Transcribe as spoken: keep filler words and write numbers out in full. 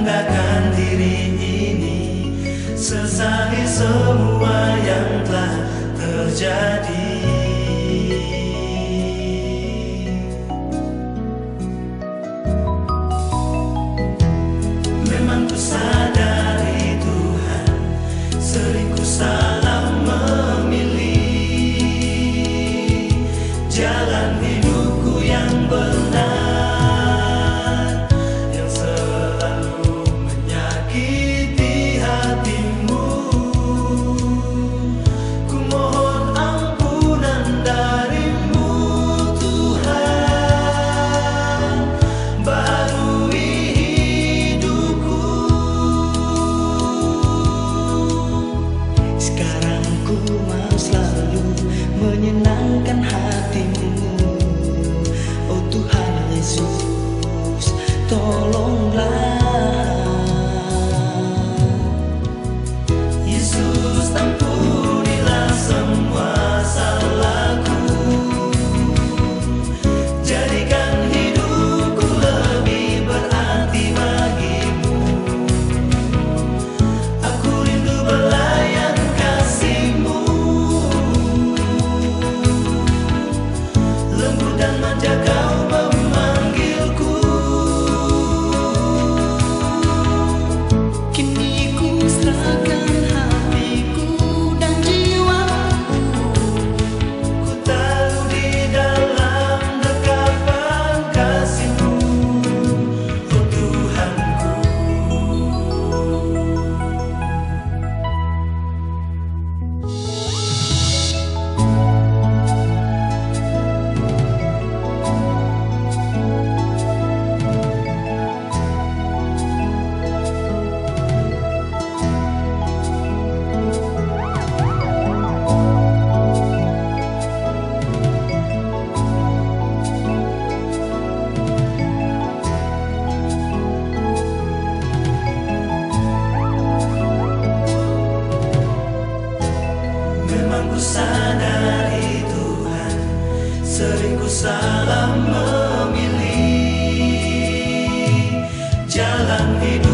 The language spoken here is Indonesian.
banggakan diri ini, sesali semua yang telah terjadi. Memang ku sadari Tuhan, sering ku salah memilih jalan hidupku yang benar, yang selalu menyakiti hatimu. Ku mohon ampunan darimu Tuhan, barui hidupku. Sekarang ku mau selalu menyenangkan hatimu. Oh Tuhan Yesus, tolonglah. Yesus, ampunilah semua salahku, jadikan hidupku lebih berarti bagimu. Aku rindu belayan kasih-Mu, lembut dan manja Kau memanggilku. Kini ku serahkan hatiku dan jiwaku, ku taruh di dalam dekapan kasih-Mu, oh Tuhanku. Memang ku sadari Tuhan, sering ku salah memilih jalan hidup